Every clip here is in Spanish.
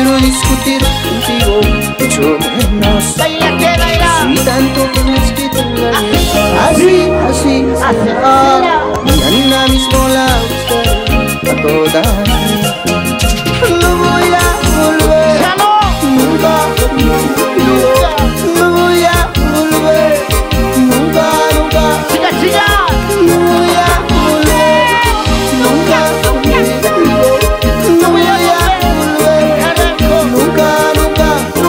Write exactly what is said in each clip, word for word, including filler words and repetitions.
quiero discutir contigo, mucho menos. Baila que baila. Si tanto tienes que te engañes. Así, así, así. Mañana mismo la buscaré a todas. No voy a volver. Nunca, nunca, no voy a volver. Nunca, nunca. Chica, chica. No voy a volver. Nunca, nunca. No voy a volver. Nunca, nunca.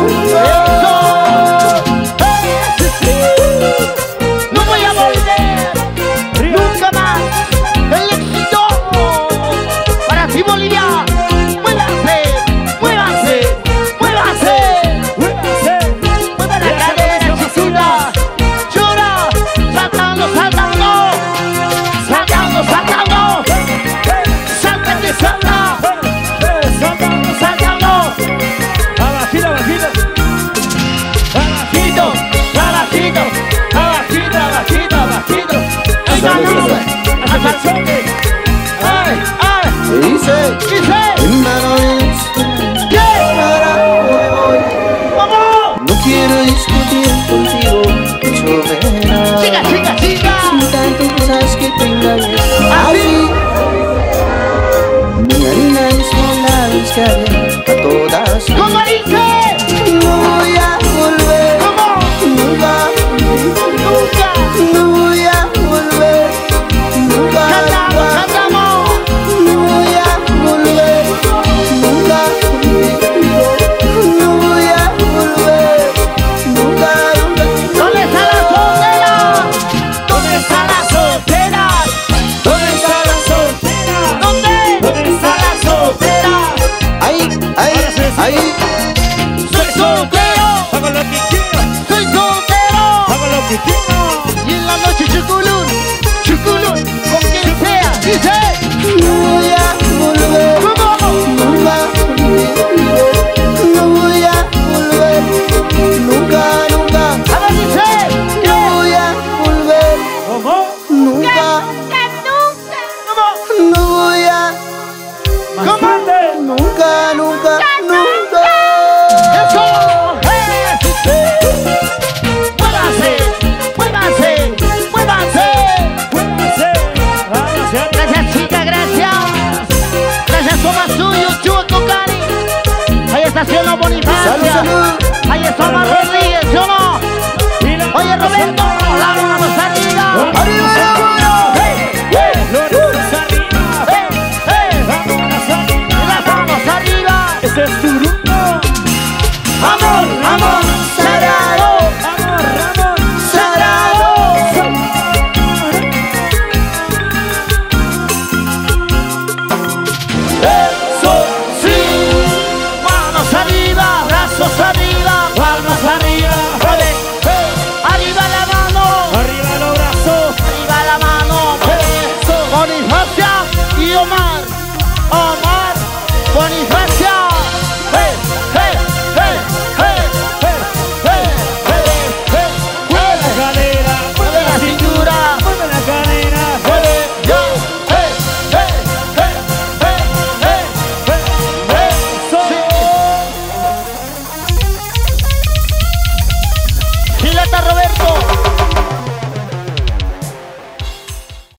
No voy a volver. Nunca más. El éxito para ti, Bolivia. Muévanse, muévanse, muévanse. Mueva la cadera, chiquita. Llora, saltando, saltando. Saltando, saltando. Salta que salta. Saltando, saltando. Abajito, abajito. Abajito, abajito, abajito, abajito, abajito. Venga, nube, hasta el choque. Ay, ay, Se dice, dice. hermano, es ¿Qué? ahora me voy. ¡Vamos! No quiero discutir contigo, mucho menos. Chica, chica, chica.